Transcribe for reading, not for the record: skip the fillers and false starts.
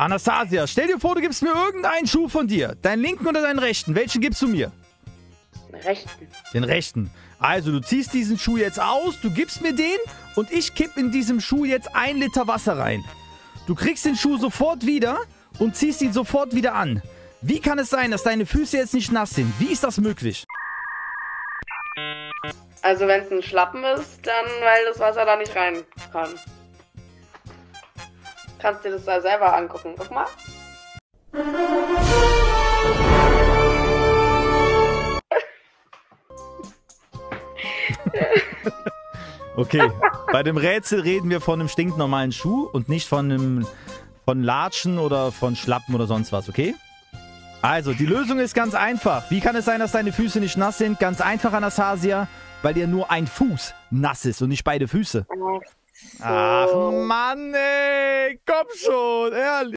Anastasia, stell dir vor, du gibst mir irgendeinen Schuh von dir. Deinen linken oder deinen rechten? Welchen gibst du mir? Den rechten. Den rechten. Also, du ziehst diesen Schuh jetzt aus, du gibst mir den und ich kipp in diesem Schuh jetzt 1 Liter Wasser rein. Du kriegst den Schuh sofort wieder und ziehst ihn sofort wieder an. Wie kann es sein, dass deine Füße jetzt nicht nass sind? Wie ist das möglich? Also wenn es ein Schlappen ist, dann weil das Wasser da nicht rein kann. Kannst dir das da selber angucken. Guck mal. Okay, bei dem Rätsel reden wir von einem stinknormalen Schuh und nicht von Latschen oder von Schlappen oder sonst was, okay? Also, die Lösung ist ganz einfach. Wie kann es sein, dass deine Füße nicht nass sind? Ganz einfach, Anastasia, weil dir nur ein Fuß nass ist und nicht beide Füße. So. Ach Mann, ey, komm schon, ehrlich.